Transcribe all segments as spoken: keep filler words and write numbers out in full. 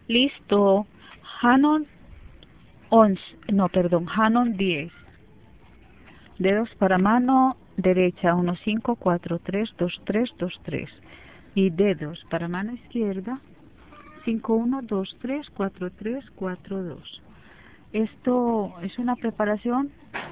Listo. Hanon once, no, perdón, Hanon diez. Dedos para mano derecha, uno, cinco, cuatro, tres, dos, tres, dos, tres. Y dedos para mano izquierda, cinco, uno, dos, tres, cuatro, tres, cuatro, dos. Esto es una preparación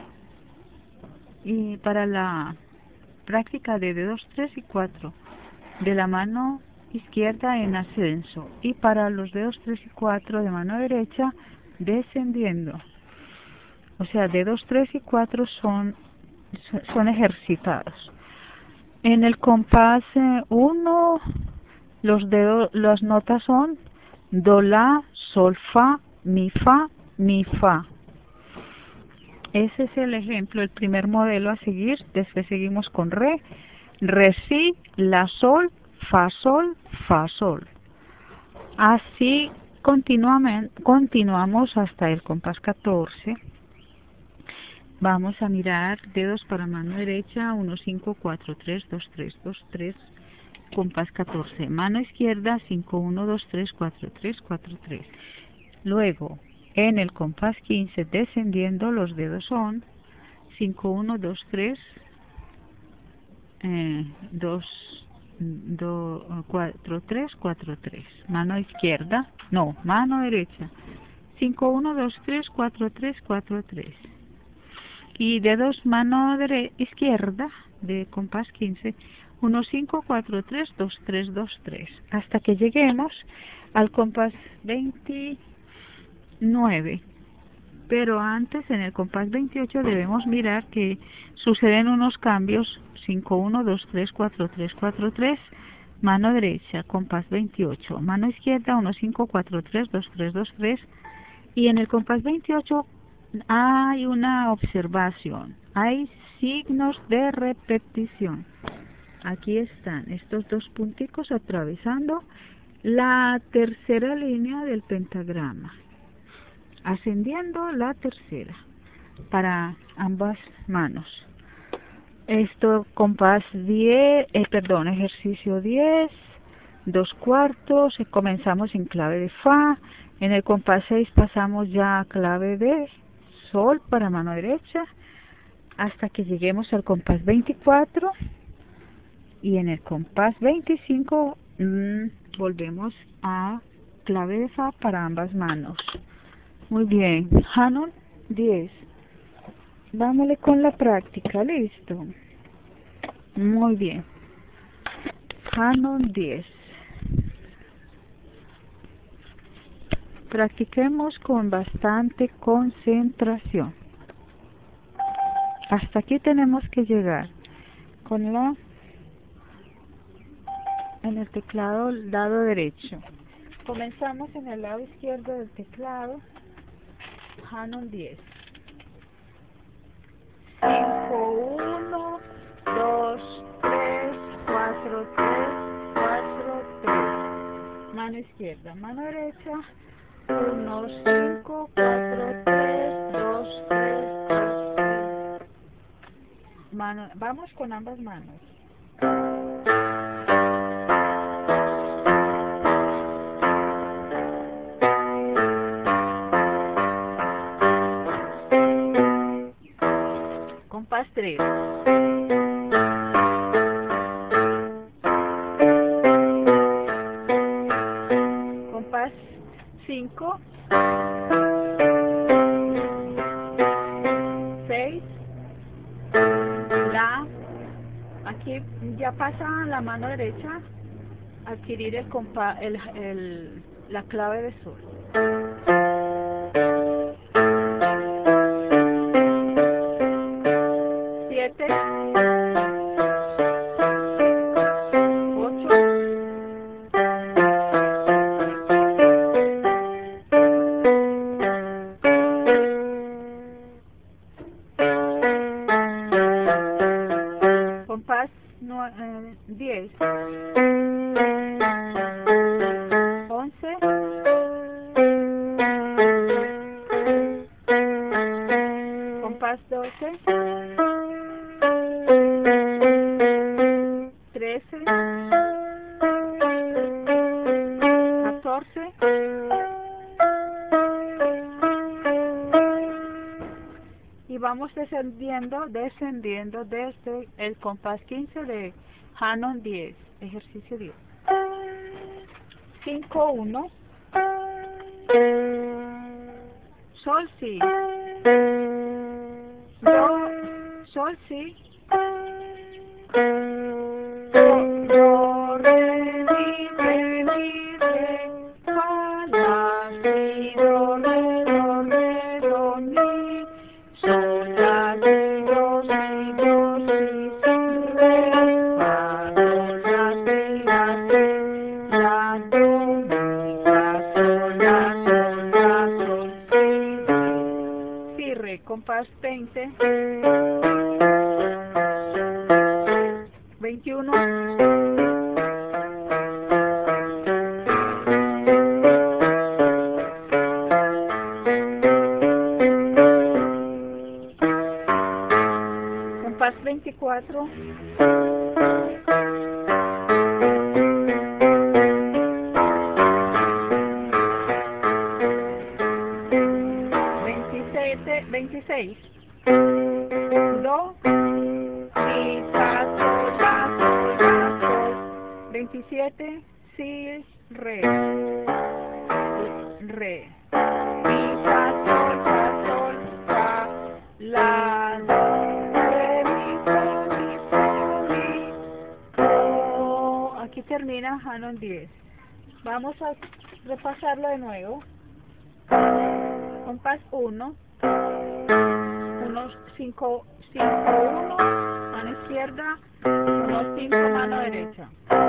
y para la práctica de dedos tres y cuatro de la mano izquierda en ascenso, y para los dedos tres y cuatro de mano derecha descendiendo. O sea, dedos tres y cuatro son, son ejercitados. En el compás uno, los dedos, las notas son do, la, sol, fa, mi, fa, mi, fa. Ese es el ejemplo, el primer modelo a seguir. Después seguimos con re, re, si, la, sol, fa, sol, fa, sol. Así continuamente, continuamos hasta el compás catorce. Vamos a mirar dedos para mano derecha, uno, cinco, cuatro, tres, dos, tres, dos, tres, compás catorce. Mano izquierda, cinco, uno, dos, tres, cuatro, tres, cuatro, tres. Luego, en el compás quince, descendiendo, los dedos son cinco, uno, dos, tres, eh, dos, cuatro, tres, cuatro, tres. Mano izquierda, no, mano derecha, cinco, uno, dos, tres, cuatro, tres, cuatro, tres. Y dedos mano izquierda de compás quince, uno, cinco, cuatro, tres, dos, tres, dos, tres, hasta que lleguemos al compás veintinueve. Pero antes, en el compás veintiocho, debemos mirar que suceden unos cambios. Cinco, uno, dos, tres, cuatro, tres, cuatro, tres, mano derecha, compás veintiocho, mano izquierda, uno, cinco, cuatro, tres, dos, tres, dos, tres, y en el compás veintiocho hay una observación, hay signos de repetición. Aquí están estos dos punticos atravesando la tercera línea del pentagrama, ascendiendo la tercera para ambas manos. Esto compás diez, eh, perdón, ejercicio diez, dos cuartos, eh, comenzamos en clave de fa, en el compás seis pasamos ya a clave de sol para mano derecha, hasta que lleguemos al compás veinticuatro, y en el compás veinticinco mmm, volvemos a clave de fa para ambas manos. Muy bien, Hanon diez. Vámonos con la práctica, listo. Muy bien. Hanon diez. Practiquemos con bastante concentración. Hasta aquí tenemos que llegar con la en el teclado lado derecho. Comenzamos en el lado izquierdo del teclado. Hanon diez. cinco, uno, dos, tres, cuatro, tres, cuatro, tres. Mano izquierda, mano derecha. uno, cinco, cuatro, tres, dos, tres, dos, tres. Mano, vamos con ambas manos. Compás tres. Compás cinco. seis. La. Aquí ya pasa la mano derecha a adquirir el compás, el, el, la clave de sol. siete. ocho. Compás no, eh, diez. once. Y vamos descendiendo, descendiendo desde el compás quince de Hanon diez, ejercicio diez. cinco uno, sol si, do, sol si, do, re, mi, re, mi, re, fa, la, si, do, re, do, re, do, mi, sol, la, si, do, si, do, si, si, re, fa, sol, la, si, la, si, la, do, mi, fa, sol, la, sol, la, sol, si, re, si, re, compás veinte, veintiuno, compás veinticuatro, veintisiete, veintiséis, do, mi, fa, sol, la, sol, la, sol, veintisiete, si, re, re, mi, fa, sol, fa, sol, fa, la, do, re, mi, fa, mi, fa, mi, do. Aquí termina Hanon diez. Vamos a repasarlo de nuevo. Compás uno, unos cinco, cinco, uno, mano izquierda, unos cinco, mano derecha.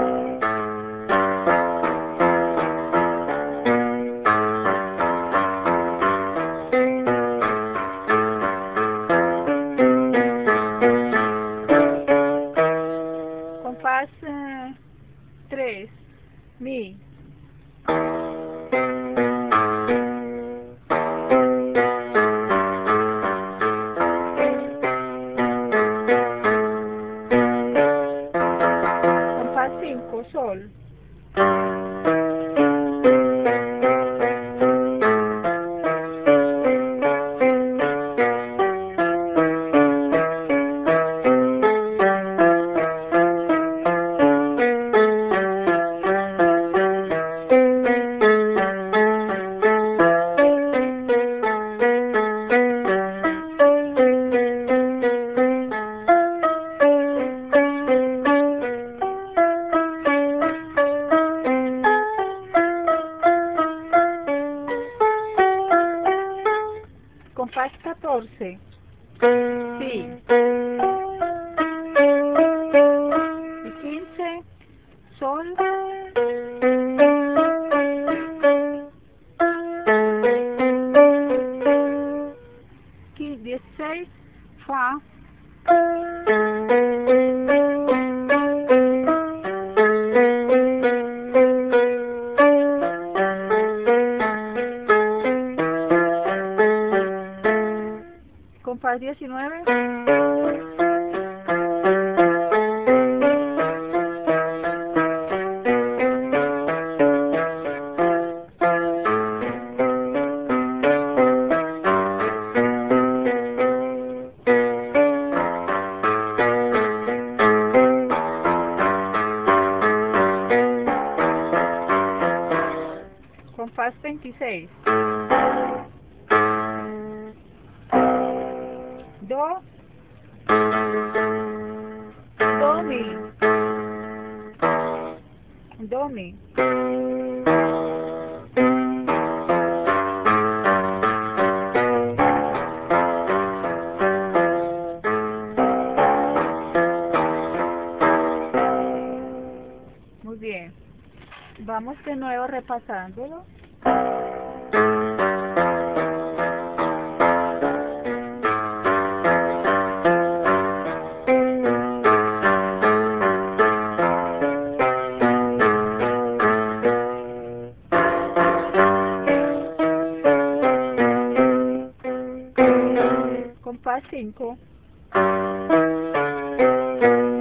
Compás eh, tres, mi. Compás cinco, sol. Compás catorce, si. Y quince, sol. dieciséis, fa. Compás diecinueve, compás veintiséis, do, do, mi, do, mi. Muy bien, vamos de nuevo repasándolo. Compás cinco,